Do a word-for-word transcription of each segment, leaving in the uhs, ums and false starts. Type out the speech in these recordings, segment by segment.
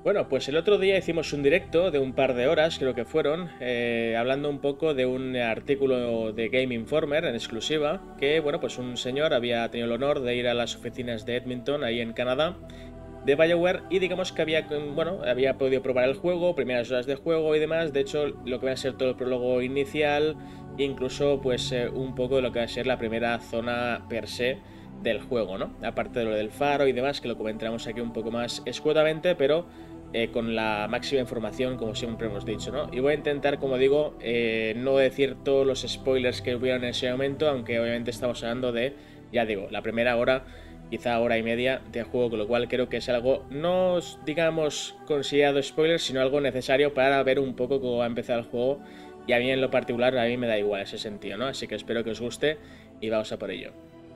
Bueno, pues el otro día hicimos un directo de un par de horas, creo que fueron, eh, hablando un poco de un artículo de Game Informer en exclusiva, que, bueno, pues un señor había tenido el honor de ir a las oficinas de Edmonton, ahí en Canadá, de BioWare, y digamos que había, bueno, había podido probar el juego, primeras horas de juego y demás. De hecho, lo que va a ser todo el prólogo inicial, incluso pues eh, un poco de lo que va a ser la primera zona per se del juego, ¿no? Aparte de lo del faro y demás, que lo comentaremos aquí un poco más escuetamente, pero eh, con la máxima información, como siempre hemos dicho, ¿no? Y voy a intentar, como digo, eh, no decir todos los spoilers que hubieron en ese momento, aunque obviamente estamos hablando de, ya digo, la primera hora, quizá hora y media de juego, con lo cual creo que es algo, no digamos considerado spoiler, sino algo necesario para ver un poco cómo va a empezar el juego. Y a mí en lo particular, a mí me da igual ese sentido, ¿no? Así que espero que os guste y vamos a por ello.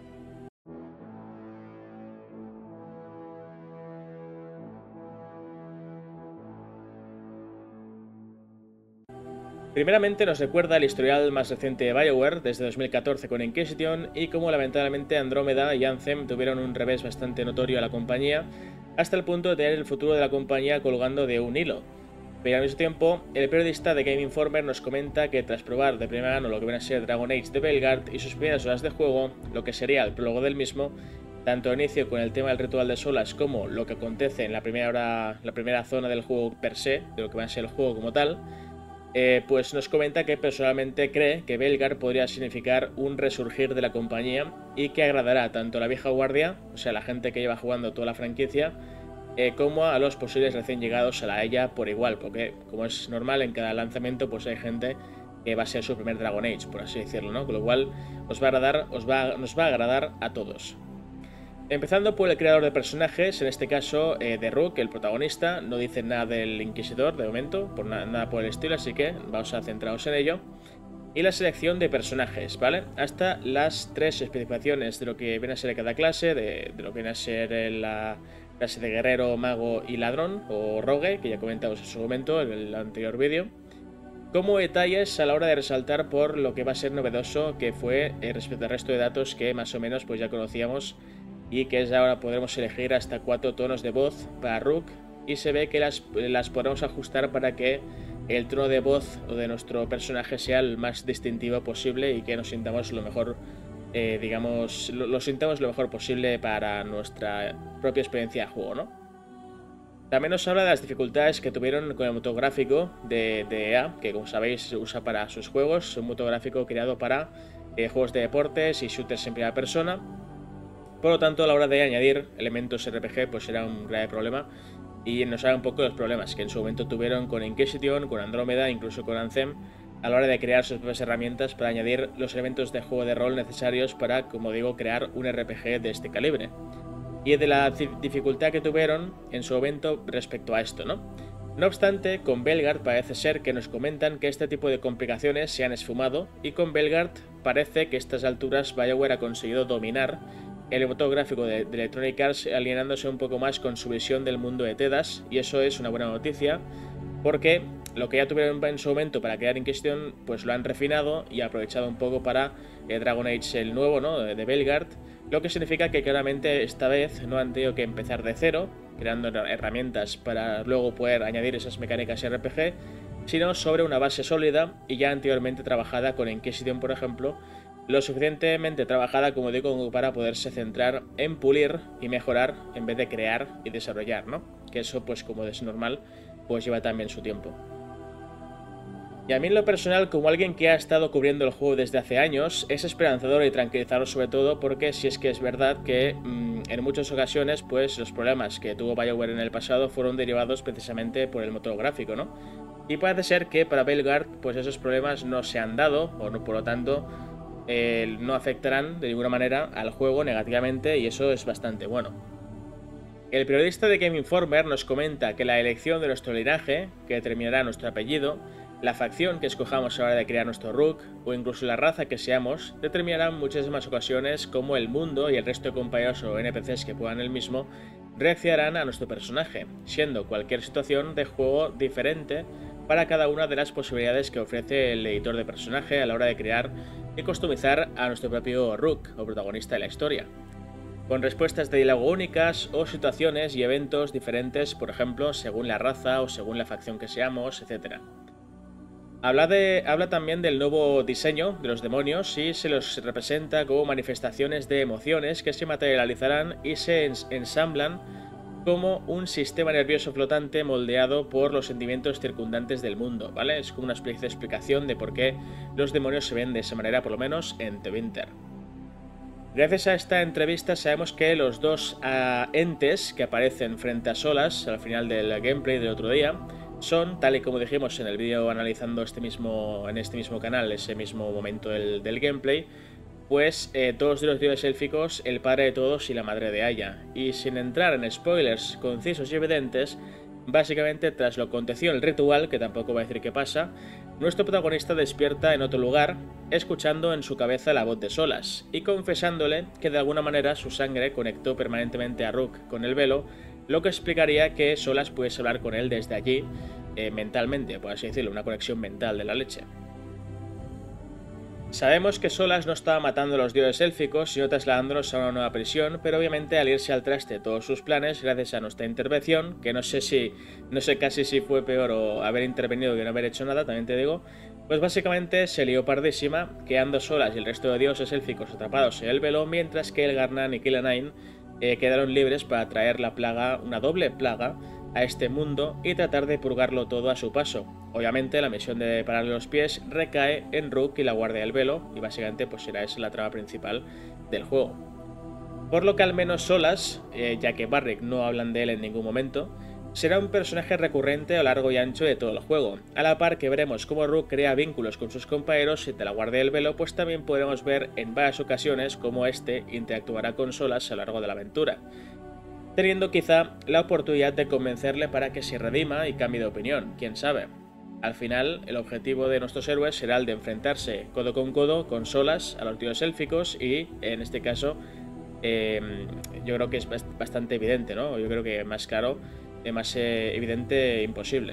Primeramente nos recuerda el historial más reciente de BioWare, desde dos mil catorce con Inquisition, y cómo lamentablemente Andrómeda y Anthem tuvieron un revés bastante notorio a la compañía, hasta el punto de tener el futuro de la compañía colgando de un hilo. Pero al mismo tiempo, el periodista de Game Informer nos comenta que tras probar de primera mano lo que viene a ser Dragon Age de Veilguard y sus primeras horas de juego, lo que sería el prólogo del mismo, tanto al inicio con el tema del ritual de Solas como lo que acontece en la primera hora, la primera zona del juego per se, de lo que va a ser el juego como tal, Eh, pues nos comenta que personalmente cree que Veilguard podría significar un resurgir de la compañía y que agradará tanto a la vieja guardia, o sea, la gente que lleva jugando toda la franquicia, eh, como a los posibles recién llegados a la ella por igual, porque como es normal en cada lanzamiento pues hay gente que va a ser su primer Dragon Age, por así decirlo, ¿no? Con lo cual os va a agradar, os va, nos va a agradar a todos. Empezando por el creador de personajes, en este caso eh, de Rook, el protagonista, no dice nada del Inquisidor de momento, por na nada por el estilo, así que vamos a centrarnos en ello. Y la selección de personajes, ¿vale? Hasta las tres especificaciones de lo que viene a ser cada clase, de, de lo que viene a ser la clase de guerrero, mago y ladrón, o rogue, que ya comentamos en su momento en el anterior vídeo, como detalles a la hora de resaltar por lo que va a ser novedoso, que fue eh, respecto al resto de datos que más o menos pues ya conocíamos, y que es ahora podremos elegir hasta cuatro tonos de voz para Rook, y se ve que las, las podemos ajustar para que el tono de voz de nuestro personaje sea el más distintivo posible y que nos sintamos lo mejor, eh, digamos, lo, lo sintamos lo mejor posible para nuestra propia experiencia de juego, ¿no? También nos habla de las dificultades que tuvieron con el motográfico de, de E A, que como sabéis se usa para sus juegos, un motográfico creado para eh, juegos de deportes y shooters en primera persona. Por lo tanto, a la hora de añadir elementos R P G, pues era un grave problema. Y nos habla un poco de los problemas que en su momento tuvieron con Inquisition, con Andrómeda, incluso con Anthem, a la hora de crear sus propias herramientas para añadir los elementos de juego de rol necesarios para, como digo, crear un R P G de este calibre. Y de la dificultad que tuvieron en su momento respecto a esto, ¿no? No obstante, con Veilguard parece ser que nos comentan que este tipo de complicaciones se han esfumado, y con Veilguard parece que a estas alturas BioWare ha conseguido dominar el motor gráfico de, de Electronic Arts, alienándose un poco más con su visión del mundo de Tedas, y eso es una buena noticia, porque lo que ya tuvieron en su momento para crear Inquisition, pues lo han refinado y aprovechado un poco para eh, Dragon Age el nuevo, ¿no?, de, de Veilguard, lo que significa que claramente esta vez no han tenido que empezar de cero, creando herramientas para luego poder añadir esas mecánicas R P G, sino sobre una base sólida y ya anteriormente trabajada con Inquisition, por ejemplo, lo suficientemente trabajada, como digo, como para poderse centrar en pulir y mejorar en vez de crear y desarrollar, ¿no? Que eso, pues como es normal, pues lleva también su tiempo. Y a mí en lo personal, como alguien que ha estado cubriendo el juego desde hace años, es esperanzador y tranquilizador sobre todo porque si es que es verdad que mmm, en muchas ocasiones pues los problemas que tuvo BioWare en el pasado fueron derivados precisamente por el motor gráfico, ¿no? Y parece ser que para Veilguard pues esos problemas no se han dado, o no, por lo tanto eh, no afectarán de ninguna manera al juego negativamente, y eso es bastante bueno. El periodista de Game Informer nos comenta que la elección de nuestro linaje, que determinará nuestro apellido, la facción que escojamos a la hora de crear nuestro Rook, o incluso la raza que seamos, determinarán en muchas más ocasiones cómo el mundo y el resto de compañeros o N P Cs que puedan el mismo reaccionarán a nuestro personaje, siendo cualquier situación de juego diferente para cada una de las posibilidades que ofrece el editor de personaje a la hora de crear y customizar a nuestro propio Rook, o protagonista de la historia. con respuestas de diálogo únicas o situaciones y eventos diferentes, por ejemplo, según la raza o según la facción que seamos, etcétera. Habla, de, habla también del nuevo diseño de los demonios y se los representa como manifestaciones de emociones que se materializarán y se ens ensamblan como un sistema nervioso flotante moldeado por los sentimientos circundantes del mundo, ¿vale? Es como una especie de explicación de por qué los demonios se ven de esa manera, por lo menos en The Winter. Gracias a esta entrevista sabemos que los dos uh, entes que aparecen frente a Solas al final del gameplay del otro día son, tal y como dijimos en el vídeo analizando este mismo, en este mismo canal, ese mismo momento del, del gameplay, pues eh, todos de los dioses élficos, el padre de todos y la madre de Aya. Y sin entrar en spoilers concisos y evidentes, básicamente tras lo acontecido en el ritual, que tampoco va a decir qué pasa, nuestro protagonista despierta en otro lugar, escuchando en su cabeza la voz de Solas, y confesándole que de alguna manera su sangre conectó permanentemente a Rook con el velo, lo que explicaría que Solas pudiese hablar con él desde allí, eh, mentalmente, por así decirlo, una conexión mental de la leche. Sabemos que Solas no estaba matando a los dioses élficos, sino trasladándolos a una nueva prisión, pero obviamente al irse al traste todos sus planes, gracias a nuestra intervención, que no sé si, no sé casi si fue peor o haber intervenido que no haber hecho nada, también te digo, pues básicamente se lió pardísima, quedando Solas y el resto de dioses élficos atrapados en el velo, mientras que el Garnan y Kilanain eh, quedaron libres para traer la plaga, una doble plaga, a este mundo y tratar de purgarlo todo a su paso. Obviamente la misión de pararle los pies recae en Rook y la Guardia del Velo, y básicamente pues será esa la trama principal del juego. Por lo que al menos Solas, eh, ya que Barrick no hablan de él en ningún momento, será un personaje recurrente a lo largo y ancho de todo el juego. A la par que veremos cómo Rook crea vínculos con sus compañeros y de la Guardia del Velo, pues también podremos ver en varias ocasiones cómo este interactuará con Solas a lo largo de la aventura, teniendo quizá la oportunidad de convencerle para que se redima y cambie de opinión, quién sabe. Al final, el objetivo de nuestros héroes será el de enfrentarse codo con codo con Solas a los dioses élficos y, en este caso, eh, yo creo que es bastante evidente, ¿no? Yo creo que más claro, más eh, evidente, imposible.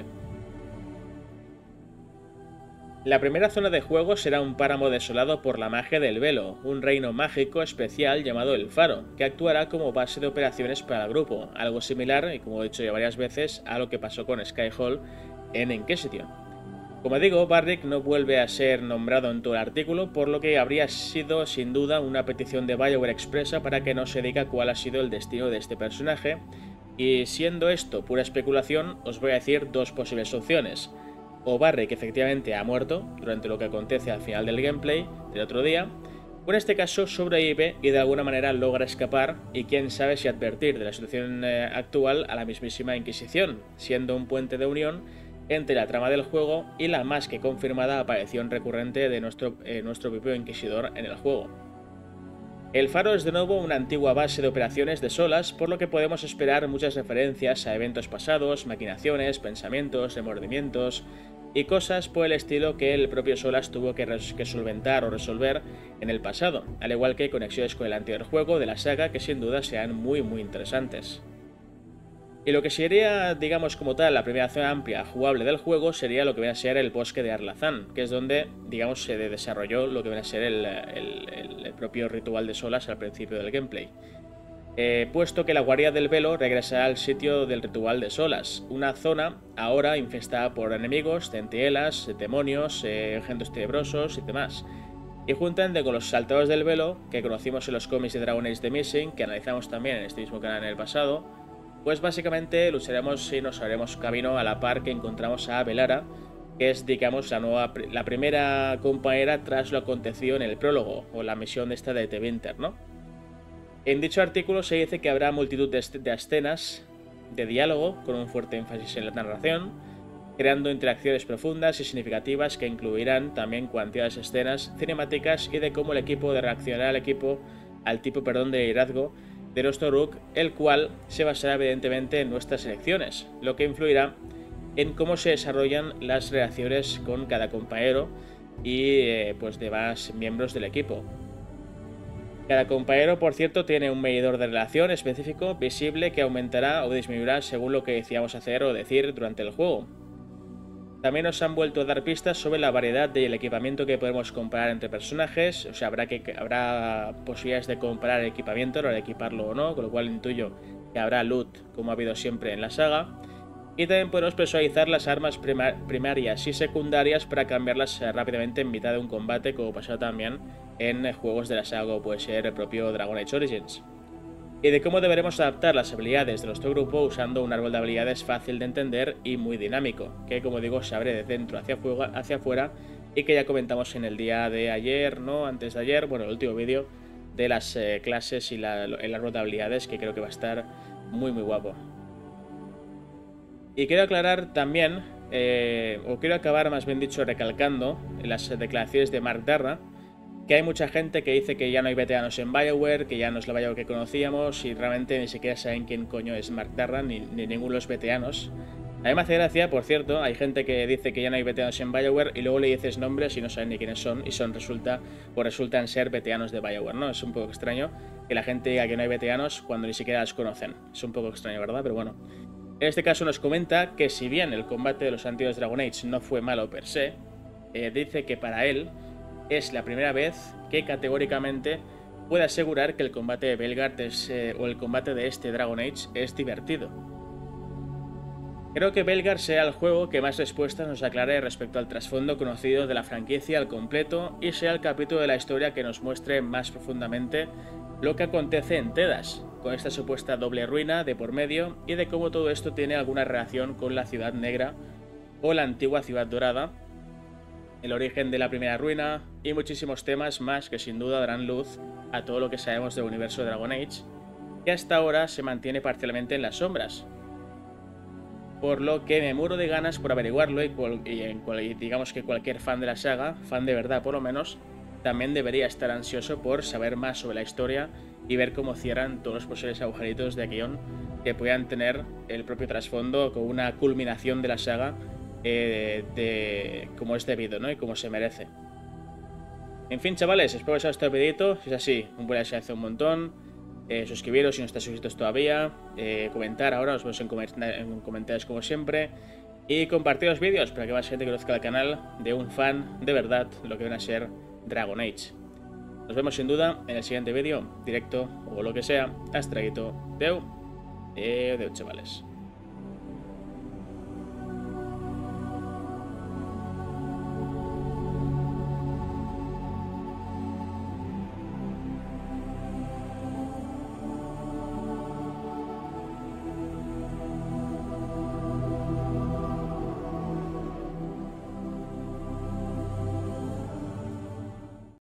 La primera zona de juego será un páramo desolado por la magia del velo, un reino mágico especial llamado el Faro, que actuará como base de operaciones para el grupo, algo similar, y como he dicho ya varias veces, a lo que pasó con Skyhall en Inquisition. Como digo, Barrick no vuelve a ser nombrado en todo el artículo, por lo que habría sido sin duda una petición de BioWare expresa para que no se diga cuál ha sido el destino de este personaje, y siendo esto pura especulación, os voy a decir dos posibles opciones. O Barrick efectivamente ha muerto durante lo que acontece al final del gameplay del otro día, o en este caso sobrevive y de alguna manera logra escapar, y quién sabe si advertir de la situación eh, actual a la mismísima Inquisición, siendo un puente de unión entre la trama del juego y la más que confirmada aparición recurrente de nuestro, eh, nuestro propio Inquisidor en el juego. El Faro es de nuevo una antigua base de operaciones de Solas, por lo que podemos esperar muchas referencias a eventos pasados, maquinaciones, pensamientos, remordimientos y cosas por el estilo que el propio Solas tuvo que, que solventar o resolver en el pasado, al igual que conexiones con el anterior juego de la saga que sin duda sean muy muy interesantes. Y lo que sería, digamos como tal, la primera zona amplia jugable del juego sería lo que viene a ser el bosque de Arlazán, que es donde, digamos, se desarrolló lo que viene a ser el, el, el, el propio ritual de Solas al principio del gameplay. Eh, puesto que la Guardia del Velo regresará al sitio del ritual de Solas, una zona ahora infestada por enemigos, centinela,s, demonios, eh, engendros tenebrosos y demás. Y juntamente con los saltadores del velo, que conocimos en los cómics de Dragon Age The Missing, que analizamos también en este mismo canal en el pasado, pues básicamente lucharemos y nos haremos camino a la par que encontramos a Velara, que es, digamos, la, nueva, la primera compañera tras lo acontecido en el prólogo, o la misión esta de The Winter, ¿no? En dicho artículo se dice que habrá multitud de, de escenas de diálogo, con un fuerte énfasis en la narración, creando interacciones profundas y significativas que incluirán también cuantiosos de escenas cinemáticas y de cómo el equipo de reaccionará al equipo, al tipo perdón, de liderazgo de nuestro Rook, el cual se basará evidentemente en nuestras elecciones, lo que influirá en cómo se desarrollan las relaciones con cada compañero y eh, pues demás miembros del equipo. Cada compañero, por cierto, tiene un medidor de relación específico visible que aumentará o disminuirá según lo que decidamos hacer o decir durante el juego. También nos han vuelto a dar pistas sobre la variedad del equipamiento que podemos comprar entre personajes, o sea, habrá, que, habrá posibilidades de comprar equipamiento, o de equiparlo o no, con lo cual intuyo que habrá loot como ha habido siempre en la saga. Y también podemos personalizar las armas primarias y secundarias para cambiarlas rápidamente en mitad de un combate, como pasó también en juegos de la saga, como puede ser el propio Dragon Age Origins. Y de cómo deberemos adaptar las habilidades de nuestro grupo usando un árbol de habilidades fácil de entender y muy dinámico, que como digo se abre de dentro hacia, fuera, hacia afuera y que ya comentamos en el día de ayer, ¿no? Antes de ayer, bueno, el último vídeo de las eh, clases y la, el árbol de habilidades, que creo que va a estar muy muy guapo. Y quiero aclarar también, eh, o quiero acabar más bien dicho recalcando las declaraciones de Mark Darrah, que hay mucha gente que dice que ya no hay veteranos en BioWare, que ya no es la BioWare que conocíamos y realmente ni siquiera saben quién coño es Mark Darrah ni, ni ninguno de los veteranos. A mí me hace gracia, por cierto, hay gente que dice que ya no hay veteranos en BioWare y luego le dices nombres y no saben ni quiénes son y son resulta o resultan ser veteranos de BioWare, ¿no? Es un poco extraño que la gente diga que no hay veteranos cuando ni siquiera los conocen. Es un poco extraño, ¿verdad? Pero bueno. En este caso nos comenta que si bien el combate de los antiguos Dragon Age no fue malo per se, eh, dice que para él es la primera vez que categóricamente puede asegurar que el combate de Belgard es, eh, o el combate de este Dragon Age es divertido. Creo que Belgard sea el juego que más respuestas nos aclare respecto al trasfondo conocido de la franquicia al completo y sea el capítulo de la historia que nos muestre más profundamente lo que acontece en Tedas, con esta supuesta doble ruina de por medio y de cómo todo esto tiene alguna relación con la Ciudad Negra o la antigua Ciudad Dorada, el origen de la primera ruina y muchísimos temas más que sin duda darán luz a todo lo que sabemos del universo de Dragon Age, que hasta ahora se mantiene parcialmente en las sombras. Por lo que me muero de ganas por averiguarlo y, cual, y, en cual, y digamos que cualquier fan de la saga, fan de verdad por lo menos, también debería estar ansioso por saber más sobre la historia y ver cómo cierran todos los posibles agujeritos de guión que puedan tener el propio trasfondo con una culminación de la saga eh, de como es debido, ¿no? Y como se merece. En fin, chavales, espero que os haya gustado el videito. Si es así, un buen like se hace un montón. Eh, suscribiros si no estáis suscritos todavía. Eh, comentar ahora, os vemos en, com en comentarios como siempre. Y compartir los vídeos para que más gente conozca el canal de un fan de verdad, lo que viene a ser Dragon Age. Nos vemos sin duda en el siguiente vídeo, directo o lo que sea. Hasta luego. Deu. Deu, chavales.